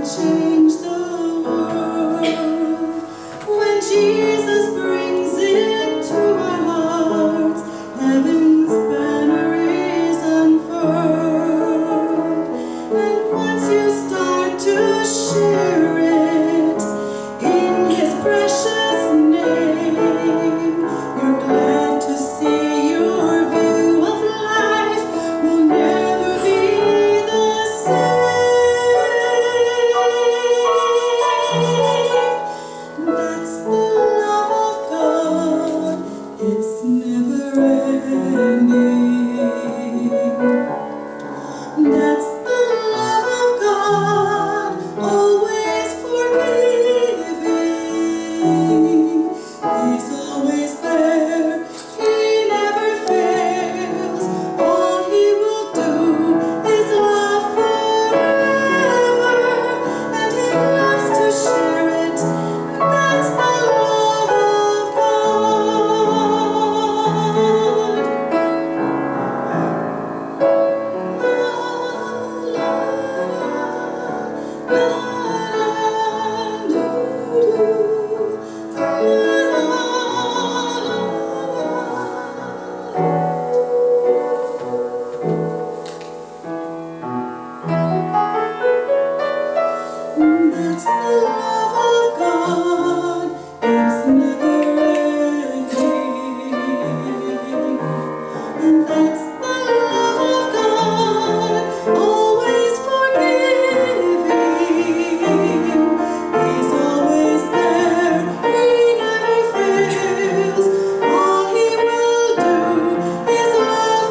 change the world. When Jesus brings it to our hearts, heaven's banner is unfurled. And once you start to share it in His precious name, you're glad to see your view of life will never be the same. That's the love of God, it's never ending. That's the love of God, always forgiving. He's always there, He never fails. All He will do is love forever, and He loves to share it. That's the love of God. That's the love of God, it's never ending. And that's the love of God, always forgiving. He's always there, He never fails. All He will do is love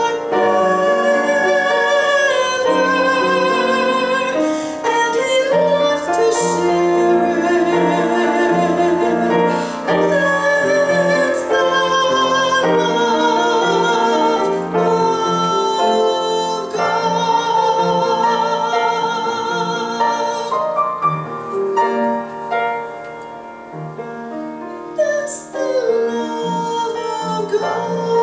forever, and He loves to share it. That's the love of God. That's the love of God.